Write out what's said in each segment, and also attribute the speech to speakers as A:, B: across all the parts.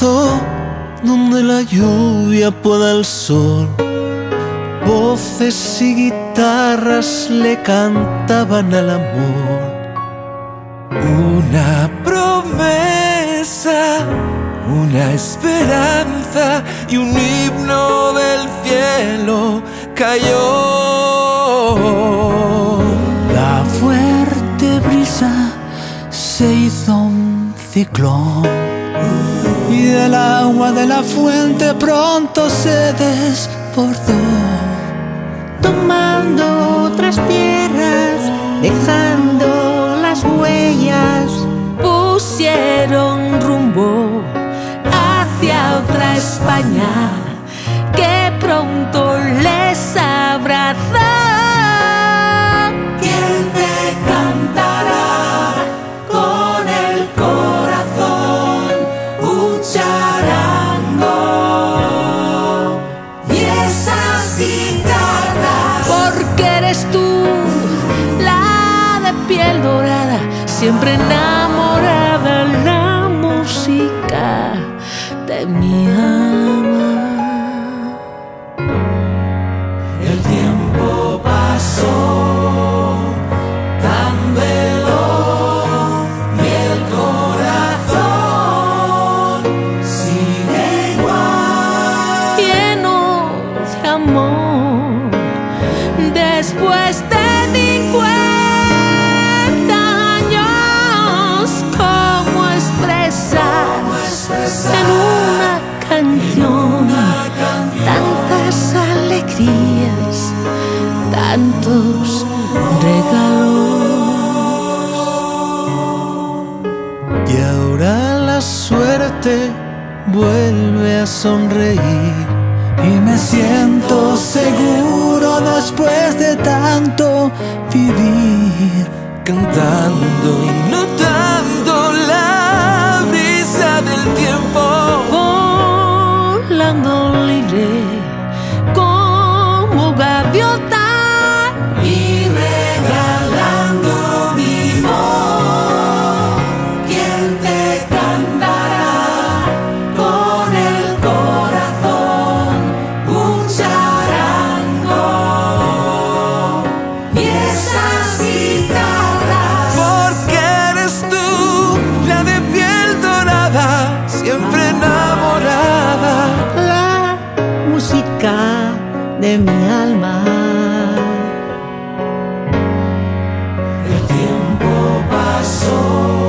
A: corazón donde la lluvia pueda el sol. Voces y guitarras le cantaban al amor.
B: Una promesa, una esperanza y un himno del cielo cayó.
C: La fuerte brisa se hizo un ciclón y el agua de la fuente pronto se desbordó,
D: tomando otras tierras, dejando las huellas.
E: Pusieron rumbo hacia otra España que pronto les abrazó.
F: ¿Quién te cantará con el corazón un charango? Y esas guitarras,
E: Porque eres tú, la de piel dorada, siempre enamorada, la música de mi alma.
F: el tiempo pasó tan veloz y el corazón sigue igual.
E: Lleno de amor, después de 50 años, ¿cómo expresar en una canción tantas alegrías, tantos regalos?
A: Y ahora la suerte vuelve a sonreír.
C: y me siento seguro después de tanto vivir,
B: Cantando y notando la brisa del tiempo,
E: volando libre como gaviota.
F: Y regalando mi voz, ¿quién te cantará con el corazón un charango? Y esas guitarras,
B: porque eres tú, la de piel dorada, siempre enamorada.
D: La música de mi alma.
F: el tiempo pasó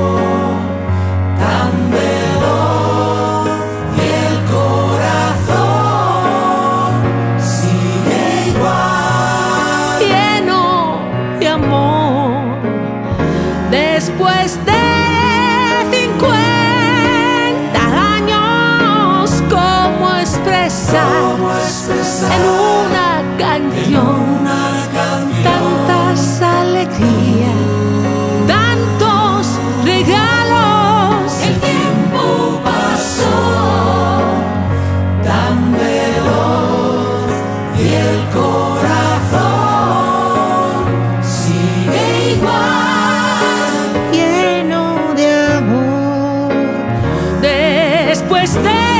F: tan veloz y el corazón sigue igual.
E: Lleno de amor, después de 50 años, ¿cómo expresar en una canción tantas alegrías, tantos regalos?
F: El tiempo pasó tan veloz y el corazón sigue igual.
D: Lleno de amor.
E: Después de